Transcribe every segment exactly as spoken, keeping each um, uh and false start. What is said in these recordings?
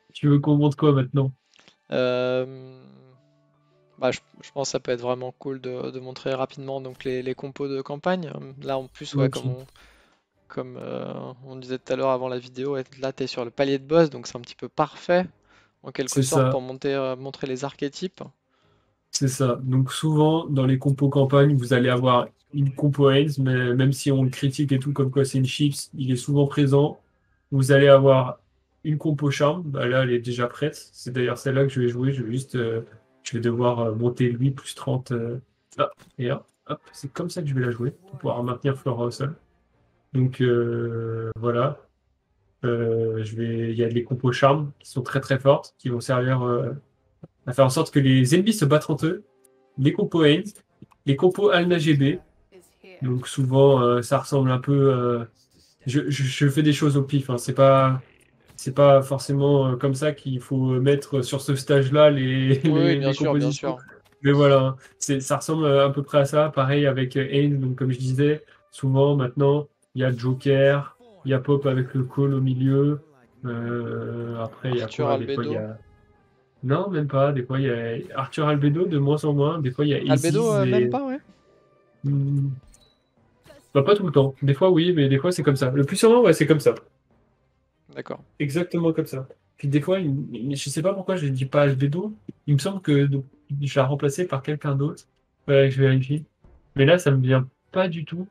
Tu veux qu'on montre quoi maintenant? Euh, Bah, je, je pense que ça peut être vraiment cool de, de montrer rapidement donc les, les compos de campagne. Là, en plus, ouais, comme Ok, on, comme euh, on disait tout à l'heure avant la vidéo, ouais, là, tu es sur le palier de boss, donc c'est un petit peu parfait en quelque c'est sorte ça, pour monter, euh, montrer les archétypes. c'est ça. Donc souvent, dans les compos campagne, vous allez avoir une compo Heinz, mais même si on le critique et tout, comme quoi c'est une chips, il est souvent présent. Vous allez avoir une compo charme, bah là, elle est déjà prête. C'est d'ailleurs celle-là que je vais jouer. Je vais juste, euh, je vais devoir euh, monter lui plus trente. euh, Ah, et là, hop, c'est comme ça que je vais la jouer, pour pouvoir maintenir Flora au sol. Donc euh, voilà. Euh, je vais... Il y a les compos charmes qui sont très très fortes, qui vont servir euh, à faire en sorte que les ennemis se battent entre eux. Les compos Heinz, les compos Alna G B. Donc souvent, euh, ça ressemble un peu. euh, Je, je- je fais des choses au pif. Hein. C'est pas, c'est pas forcément euh, comme ça qu'il faut mettre sur ce stage-là les, Oui, oui, les, bien les sûr, bien compositions. sûr. Mais voilà, hein. c'est, ça ressemble euh, à peu près à ça. Pareil avec euh, Heinz. Donc comme je disais, souvent maintenant, il y a Joker, il y a Pop avec le call au milieu. Euh, après, il y a Arthur quoi? Des fois, il y Albedo. a. Non, même pas. Des fois, il y a Arthur Albedo de moins en moins. Des fois, il y a Albedo, Aziz euh, même et. pas, ouais. Hmm, bah, pas tout le temps. Des fois, oui, mais des fois, c'est comme ça. Le plus souvent, ouais, c'est comme ça. D'accord. Exactement comme ça. Puis des fois, il- il- je sais pas pourquoi je dis pas Albedo. Il me semble que donc, je l'ai remplacé par quelqu'un d'autre. Ouais, je vérifie. Mais là, ça me vient pas du tout.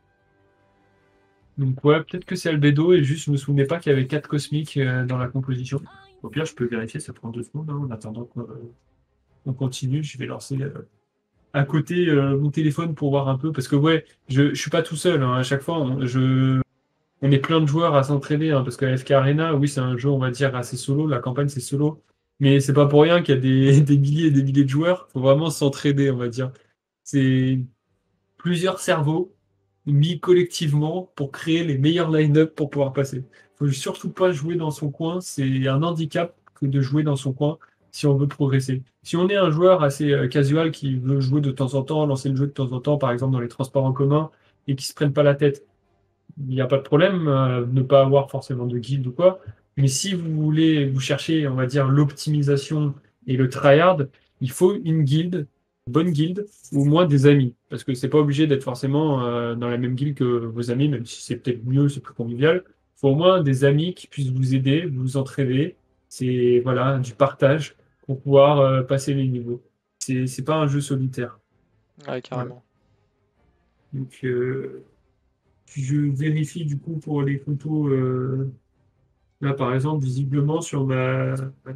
Donc ouais, peut-être que c'est Albedo et juste je me souvenais pas qu'il y avait quatre cosmiques euh, dans la composition. Au pire, je peux vérifier, ça prend deux secondes hein, en attendant qu'on euh, on continue. Je vais lancer euh, à côté euh, mon téléphone pour voir un peu. Parce que ouais, je, je suis pas tout seul. Hein. À chaque fois, on, je, on est plein de joueurs à s'entraîner. Hein, parce que F K Arena, oui, c'est un jeu, on va dire, assez solo. La campagne, c'est solo. Mais c'est pas pour rien qu'il y a des, des milliers et des milliers de joueurs. Faut vraiment s'entraider, on va dire. C'est plusieurs cerveaux mis collectivement pour créer les meilleurs line-up pour pouvoir passer. Faut surtout pas jouer dans son coin. C'est un handicap que de jouer dans son coin si on veut progresser. Si on est un joueur assez euh, casual qui veut jouer de temps en temps, lancer le jeu de temps en temps, par exemple dans les transports en commun, et qui se prennent pas la tête, il n'y a pas de problème, euh, ne pas avoir forcément de guild ou quoi. Mais si vous voulez, vous cherchez, on va dire, l'optimisation et le tryhard, il faut une guilde, une bonne guilde, ou au moins des amis. Parce que c'est pas obligé d'être forcément euh, dans la même guilde que vos amis, même si c'est peut-être mieux, c'est plus convivial. Il faut au moins des amis qui puissent vous aider, vous entraider. C'est voilà, du partage pour pouvoir euh, passer les niveaux. C'est c'est pas un jeu solitaire. Ouais, Voilà. carrément. Donc, euh, je vérifie du coup pour les photos. euh, Là, par exemple, visiblement, sur ma,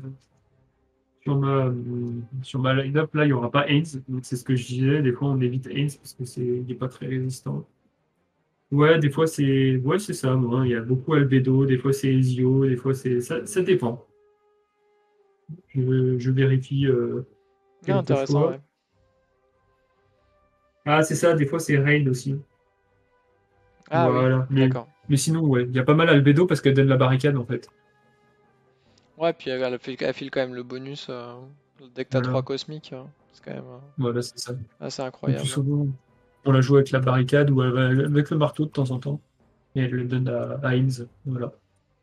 sur ma, sur ma line-up, là, il n'y aura pas Haynes. Donc, c'est ce que je disais. Des fois, on évite Haynes parce que c'est, il n'est pas très résistant. Ouais, des fois, c'est, ouais, c'est ça, moi. Il y a beaucoup Albedo. Des fois, c'est Ezio. Des fois, c'est, ça, ça dépend. Je, je vérifie, euh, Ah, intéressant, quelquefois. ouais. Ah, c'est ça. Des fois, c'est Rain aussi. Ah oui, Voilà. Mais, d'accord. mais sinon, ouais, il y a pas mal Albedo parce qu'elle donne la barricade, en fait. Ouais, puis elle, elle file, elle file quand même le bonus euh, dès que t'as trois Voilà. cosmiques. euh, c'est quand même euh, Voilà, c'est ça. assez Le plus incroyable. souvent, on la joue avec la barricade ou avec le marteau de temps en temps. Et elle le donne à, à Heinz. Voilà.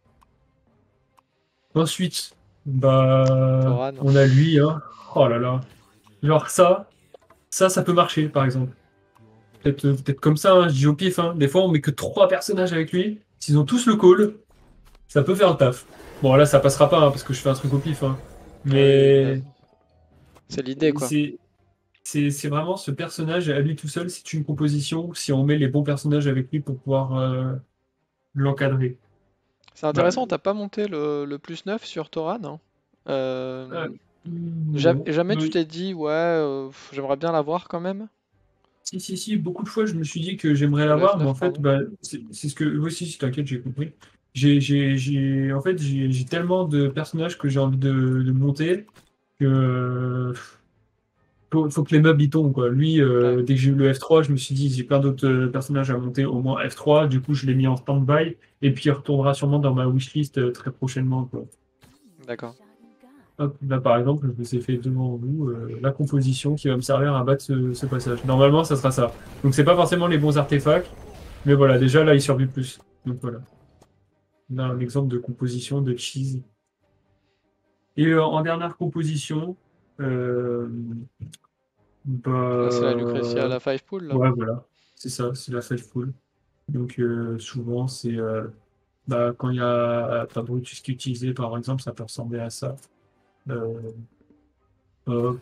Ensuite, bah, Thoran. on a lui, hein. Oh là là. Genre ça, ça, ça peut marcher, par exemple. Peut-être euh, peut-être comme ça, hein, je dis au pif, hein. Des fois, on met que trois personnages avec lui. S'ils ont tous le call, ça peut faire le taf. Bon, là, ça passera pas, hein, parce que je fais un truc au pif, hein. Oui, bah, Mais c'est l'idée, quoi. c'est c'est c'est vraiment ce personnage à lui tout seul, c'est une composition si on met les bons personnages avec lui pour pouvoir euh, l'encadrer. C'est Bah, intéressant, t'as pas monté le, le plus neuf sur Thoran, hein. euh, Euh, ja- non. jamais tu Mais t'es dit, ouais, euh, pff, j'aimerais bien l'avoir quand même? si, si, si, beaucoup de fois, je me suis dit que j'aimerais Sur le l'avoir, mais F neuf, en fait, pardon. bah, c'est c'est ce que. Oui, si, si, t'inquiète, j'ai compris. J'ai, j'ai, j'ai, en fait, j'ai j'ai tellement de personnages que j'ai envie de, de monter que. euh, Faut, faut que les meubles y tombent, quoi. Lui, Ouais, euh, dès que j'ai eu le F trois, je me suis dit, j'ai plein d'autres euh, personnages à monter, au moins F trois. Du coup, je l'ai mis en stand-by. Et puis, il retournera sûrement dans ma wishlist euh, très prochainement, quoi. d'accord. Hop, là, par exemple, je vous ai fait devant vous euh, la composition qui va me servir à battre ce, ce passage. Normalement, ça sera ça. Donc, c'est pas forcément les bons artefacts, mais voilà, déjà là, il survit plus. Donc voilà. Là, un exemple de composition de cheese. Et euh, en dernière composition, euh, Là, c'est la bah, Lucretia, la five pool, là. ouais, voilà, c'est ça, c'est la five full. Donc euh, souvent, c'est euh, bah, quand il y a pas Brutus qui est utilisé, par exemple, ça peut ressembler à ça. Euh, hop,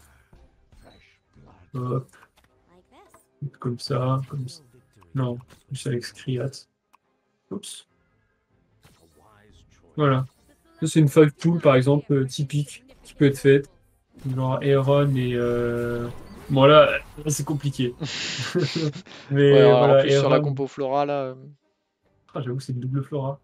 hop, comme ça, comme ça. Non, juste avec Skriat. Oups, voilà. Ça, c'est une five pool, par exemple, euh, typique, qui peut être faite. Genre Aeron et... Euh... Bon, là, là, c'est compliqué. Ouais, Mais en voilà, plus sur la Aeron... compo Flora, là, euh, Ah, j'avoue, c'est une double Flora.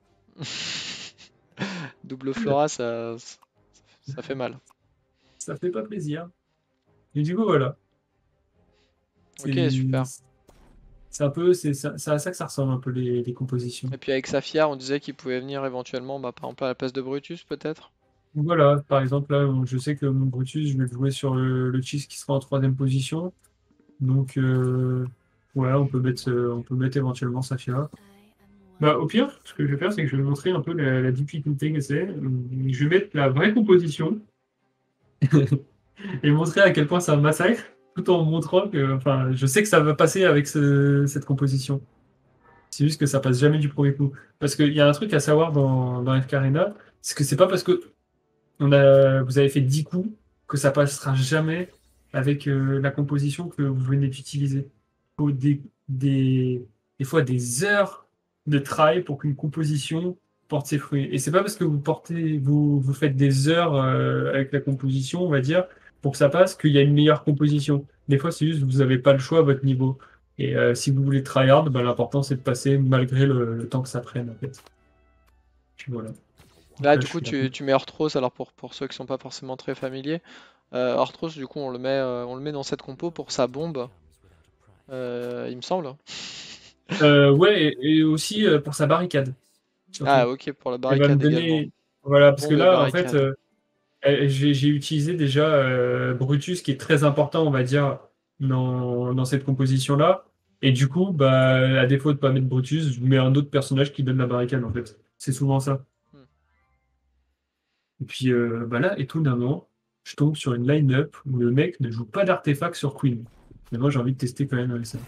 double Flora, ça, ça fait mal. Ça fait pas plaisir. Et du coup, voilà. Ok, C'est super. c'est un peu... C'est c'est à ça que ça ressemble un peu les, les compositions. Et puis avec Saphir, on disait qu'il pouvait venir éventuellement, bah, par exemple à la place de Brutus, peut-être. Donc voilà, par exemple, là, je sais que mon Brutus, je vais le jouer sur le, le cheese qui sera en troisième position. Donc, euh, ouais, on peut mettre, euh, on peut mettre éventuellement Saphira. Bah, au pire, ce que je vais faire, c'est que je vais montrer un peu la, la difficulté que c'est. Je vais mettre la vraie composition et montrer à quel point c'est un massacre, tout en montrant que, enfin, je sais que ça va passer avec ce- cette composition. C'est juste que ça passe jamais du premier coup. Parce qu'il y a un truc à savoir dans, dans F K Arena, c'est que c'est pas parce que on a, vous avez fait dix coups que ça passera jamais avec euh, la composition que vous venez d'utiliser. Il faut des, des, des fois des heures de travail pour qu'une composition porte ses fruits. Et c'est pas parce que vous portez, vous, vous faites des heures euh, avec la composition, on va dire, pour que ça passe, qu'il y a une meilleure composition. Des fois, c'est juste que vous n'avez pas le choix à votre niveau. Et euh, si vous voulez tryhard, ben, l'important c'est de passer malgré le, le temps que ça prenne, en fait. Puis voilà. Là, Après, du je coup, suis là. tu, tu mets Orthros, alors pour, pour ceux qui sont pas forcément très familiers. Euh, Orthros, du coup, on le met, euh, on le met dans cette compo pour sa bombe, euh, il me semble. Euh, ouais, et, et aussi euh, pour sa barricade, Ah, surtout. ok, pour la Elle va me barricade également. donner. Voilà, parce que Bombe et là, en fait, barricade. euh, elle- j'ai j'ai utilisé déjà euh, Brutus, qui est très important, on va dire, dans, dans cette composition-là. Et du coup, bah, à défaut de pas mettre Brutus, je mets un autre personnage qui donne la barricade, en fait. C'est souvent ça. Hmm. Et puis euh, bah là, étonnamment, je tombe sur une line-up où le mec ne joue pas d'artefact sur Queen. Mais moi, j'ai envie de tester quand même avec ça.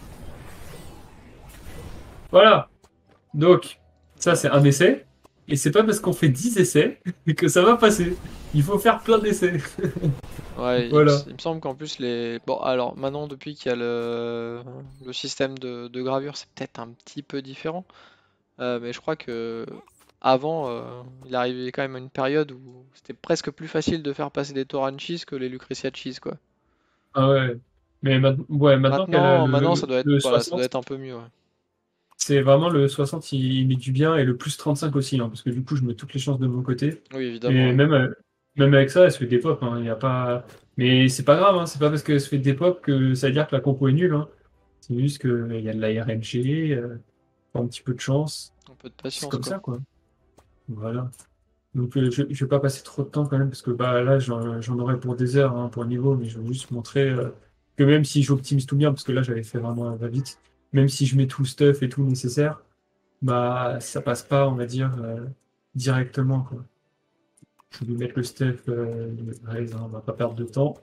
Voilà! Donc, ça, c'est un essai. Et c'est pas parce qu'on fait dix essais que ça va passer. Il faut faire plein d'essais. Ouais, il me, s- Voilà. il me semble qu'en plus les... Bon, alors maintenant depuis qu'il y a le, le système de, de gravure, c'est peut-être un petit peu différent. Euh, mais je crois que avant, euh, il arrivait quand même à une période où c'était presque plus facile de faire passer des Toran Cheese que les Lucretia Cheese, quoi. Ah ouais. Mais maintenant, ouais, maintenant qu'elle a Maintenant, maintenant ça le, doit être, le voilà, ça doit soixante, être un peu mieux, ouais. c'est vraiment le soixante, il, il met du bien et le plus trente-cinq aussi, hein, parce que du coup, je mets toutes les chances de mon côté. Oui, évidemment, Et ouais. même, euh, même avec ça, elle se fait des pop, hein, il y a pas... Mais c'est pas grave, hein, c'est pas parce qu'elle se fait des pop que ça veut dire que la compo est nulle, hein. C'est juste qu'il y a de la R N G, euh, un petit peu de chance. Un peu de C'est patience, comme quoi. ça, quoi. Voilà. Donc, euh, je, je vais pas passer trop de temps quand même, parce que bah, là, j'en j'en aurais pour des heures hein, pour le niveau, mais je veux juste montrer euh, que même si j'optimise tout bien, parce que là, j'avais fait vraiment va vite, même si je mets tout le stuff et tout nécessaire, bah, ça passe pas, on va dire, euh, directement, quoi. Je vais mettre le stuff, euh, de base, hein, on va pas perdre de temps.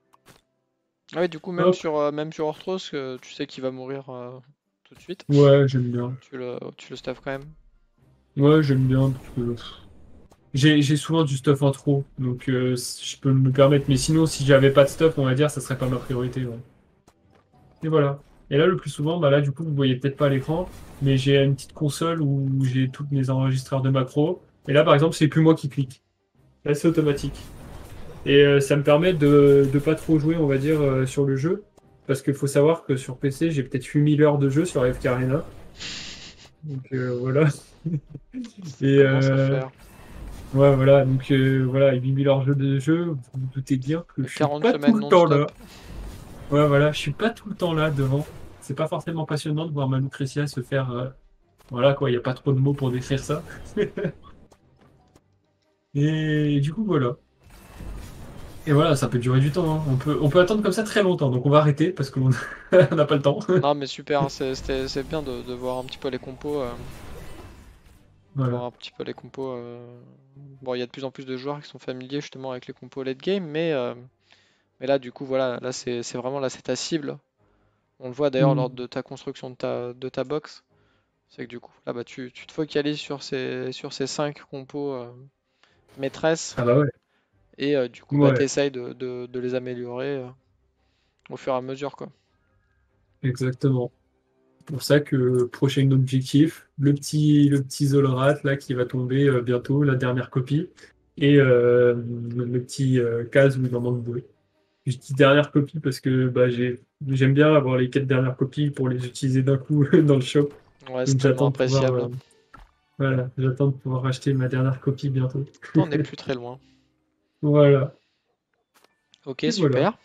Ah oui, du coup, même Hop, sur, euh, même sur Orthros, euh, tu sais qu'il va mourir euh, tout de suite. ouais, j'aime bien. Tu le, tu le staffes quand même. Ouais, j'aime bien, parce que pff, j'ai j'ai souvent du stuff en trop, donc euh, je peux me permettre, mais sinon, si j'avais pas de stuff, on va dire, ça serait pas ma priorité, ouais. Et voilà. Et là, le plus souvent, bah là, du coup, vous voyez peut-être pas à l'écran, mais j'ai une petite console où j'ai tous mes enregistreurs de macros. Et là, par exemple, c'est plus moi qui clique. Là, c'est automatique. Et euh, ça me permet de ne pas trop jouer, on va dire, euh, sur le jeu. Parce qu'il faut savoir que sur P C, j'ai peut-être huit mille heures de jeu sur F K Arena. Donc euh, voilà. Ça Et commence à euh, faire. ouais, voilà. Donc euh, voilà, huit mille heures de jeu, vous vous doutez bien que Et je suis quarante pas tout semaines le temps là. non-stop. Ouais, voilà, je suis pas tout le temps là devant. C'est pas forcément passionnant de voir ma Lucretia se faire. euh, Voilà quoi, il n'y a pas trop de mots pour décrire ça. Et du coup, voilà. Et voilà, ça peut durer du temps, hein. On peut, on peut attendre comme ça très longtemps. Donc on va arrêter parce qu'on n'a pas le temps. Non, mais super, hein, c'est c'était- c'est bien de, de voir un petit peu les compos. euh. Voilà. voir un petit peu les compos. euh. Bon, il y a de plus en plus de joueurs qui sont familiers justement avec les compos late game, mais, euh, mais là, du coup, voilà, là, c'est c'est vraiment là, c'est ta cible. On le voit d'ailleurs lors Mm. de ta construction de ta, de ta box. C'est que du coup, là, bah, tu, tu te focalises sur ces, sur ces cinq compos euh, maîtresses Ah bah ouais. et euh, du coup, bah, tu Ouais, essayes de, de- de les améliorer euh, au fur et à mesure, quoi. exactement. Pour ça que prochain objectif, le petit, le petit Zolorat là qui va tomber euh, bientôt, la dernière copie, et euh, le petit euh, case où il en manque deux. Je dis dernière copie parce que bah, j'ai, j'aime bien avoir les quatre dernières copies pour les utiliser d'un coup dans le shop. Ouais, c'est Donc tellement j'attends de pouvoir, appréciable. euh, voilà, j'attends de pouvoir acheter ma dernière copie bientôt. T'en es plus très loin. Voilà. Ok, Et voilà. super.